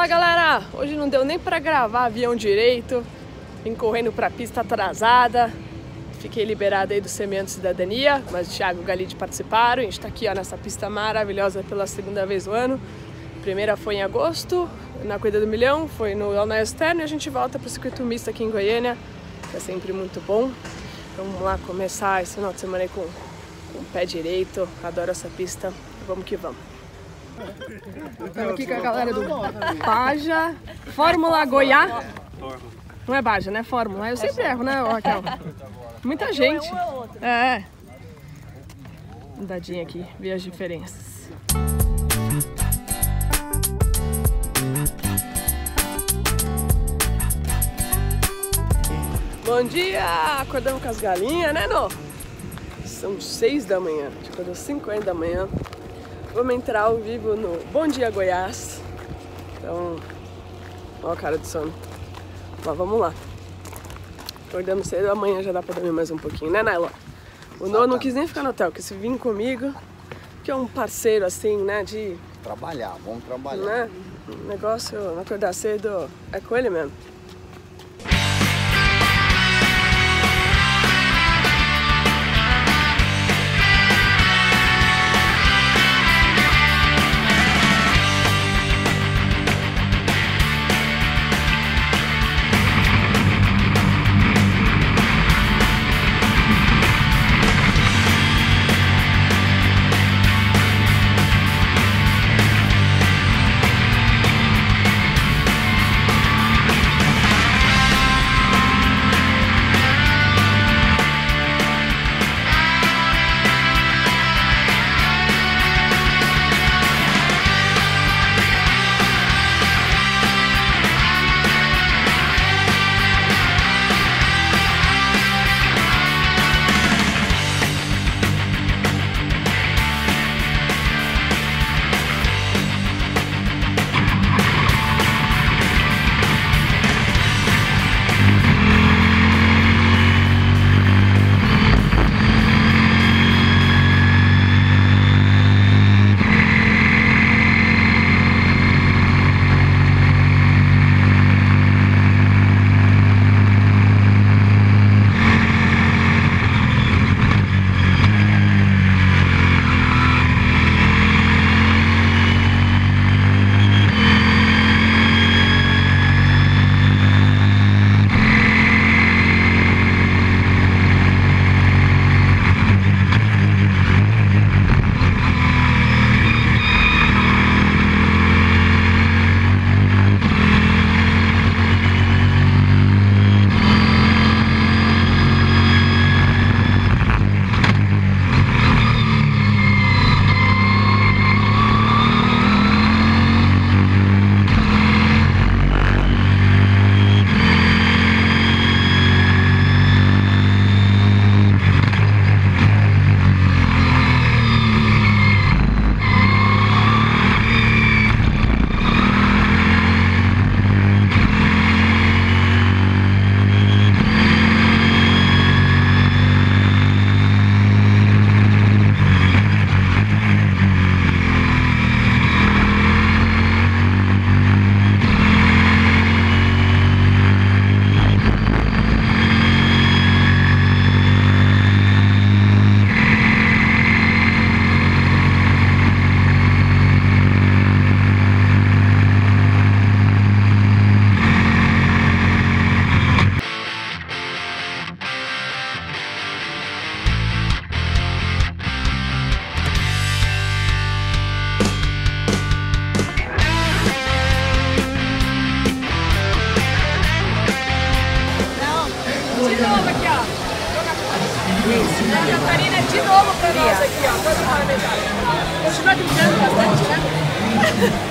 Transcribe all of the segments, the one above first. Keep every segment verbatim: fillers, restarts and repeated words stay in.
Fala galera, hoje não deu nem pra gravar avião direito, vim correndo pra pista atrasada, fiquei liberada aí do Semeando Cidadania, mas o Thiago e o Galide participaram. A gente tá aqui ó, nessa pista maravilhosa pela segunda vez no ano. A primeira foi em agosto, na Corrida do Milhão, foi no Alnés Externo e a gente volta pro circuito misto aqui em Goiânia, que é sempre muito bom. Então vamos lá começar esse final de semana aí com, com o pé direito, adoro essa pista, vamos que vamos. Estamos aqui com a galera do Baja, Fórmula Goiá. Não é Baja, né? Fórmula. Eu sempre erro, né, Raquel? Muita gente. É. Andadinha aqui, ver as diferenças. Bom dia! Acordamos com as galinhas, né, Nô? São seis da manhã, a gente acordou cinco da manhã. Vamos entrar ao vivo no Bom Dia Goiás. Então, ó a cara de sono. Mas vamos lá. Acordamos cedo, amanhã já dá pra dormir mais um pouquinho, né, Naila? O Noah não quis nem ficar no hotel, quis vir comigo, que é um parceiro assim, né, de... Trabalhar, vamos trabalhar. Né? O negócio, acordar cedo, é com ele mesmo. A Catarina de novo pra nós aqui, ó. Toda uma metade. Continua gritando bastante, né?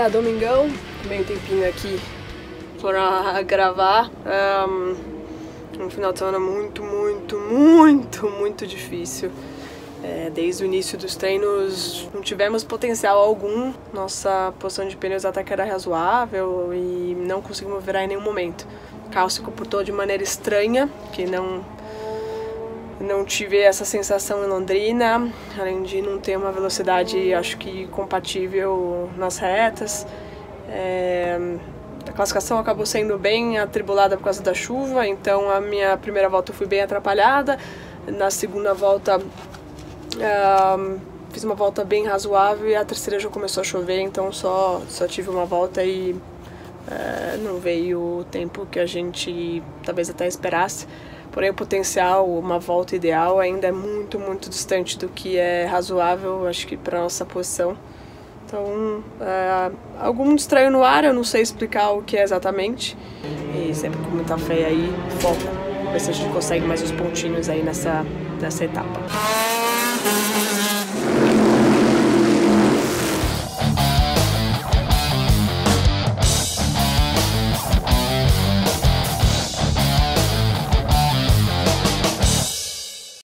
dia, domingão, tomei um tempinho aqui para gravar. Um, um final de semana muito, muito, muito, muito difícil. É, desde o início dos treinos não tivemos potencial algum, nossa posição de pneus até que era razoável e não conseguimos virar em nenhum momento. O carro se comportou de maneira estranha, que não, não tive essa sensação em Londrina, além de não ter uma velocidade, acho que compatível nas retas. É, a classificação acabou sendo bem atribulada por causa da chuva, então a minha primeira volta eu fui bem atrapalhada, na segunda volta Uh, fiz uma volta bem razoável e a terceira já começou a chover, então só, só tive uma volta e uh, não veio o tempo que a gente talvez até esperasse. Porém o potencial, uma volta ideal ainda é muito, muito distante do que é razoável, acho que para nossa posição. Então, uh, algum estranho no ar, eu não sei explicar o que é exatamente. E sempre com muita fé aí, foco, ver se a gente consegue mais uns pontinhos aí nessa, nessa etapa.